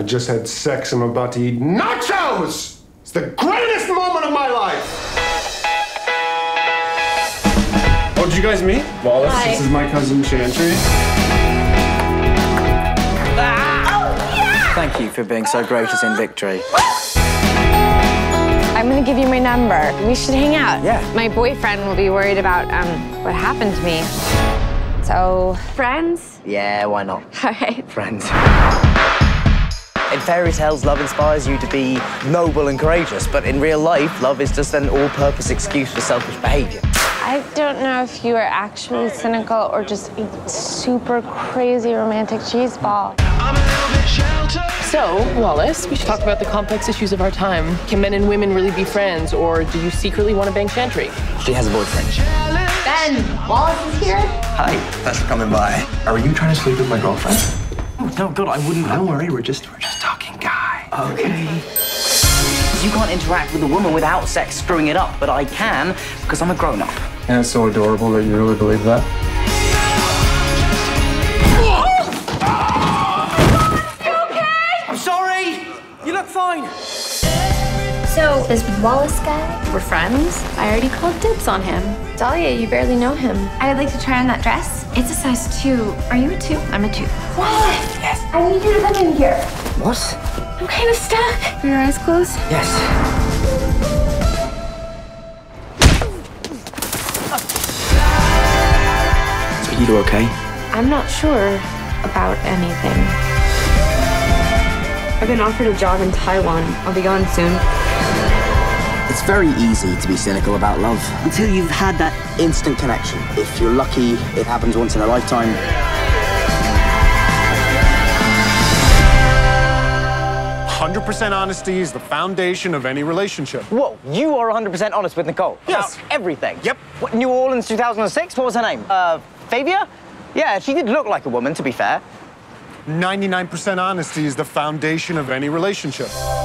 just had sex. I'm about to eat nachos! It's the greatest moment of my life! Oh, did you guys meet? Wallace, Hi. This is my cousin Chantry. Thank you for being so gracious in victory. I'm gonna give you my number. We should hang out. Yeah. My boyfriend will be worried about what happened to me. So, friends? Yeah, why not? All right. Friends. In fairy tales, love inspires you to be noble and courageous, but in real life, love is just an all-purpose excuse for selfish behavior. I don't know if you are actually cynical or just a super crazy romantic cheeseball. So, Wallace, we should talk about the complex issues of our time. Can men and women really be friends, or do you secretly want to bang Chantry? She has a boyfriend. Ben, Wallace is here. Hi, thanks for coming by. Are you trying to sleep with my girlfriend? Oh, no, God, I wouldn't. Don't worry, we're just talking guy. Okay. You can't interact with a woman without sex screwing it up, but I can because I'm a grown-up. And it's so adorable that you really believe that. I'm sorry! You look fine. So, this Wallace guy, we're friends. I already called dibs on him. Dahlia, you barely know him. I would like to try on that dress. It's a size 2. Are you a 2? I'm a 2. Wallace! Yes. I need you to come in here. What? I'm kind of stuck. Are your eyes closed? Yes. Are you okay? I'm not sure about anything. I've been offered a job in Taiwan. I'll be gone soon. It's very easy to be cynical about love until you've had that instant connection. If you're lucky, it happens once in a lifetime. 100% honesty is the foundation of any relationship. Whoa, you are 100% honest with Nicole? Yes. About everything? Yep. What, New Orleans 2006? What was her name? Favia? Yeah, she did look like a woman, to be fair. 99% honesty is the foundation of any relationship.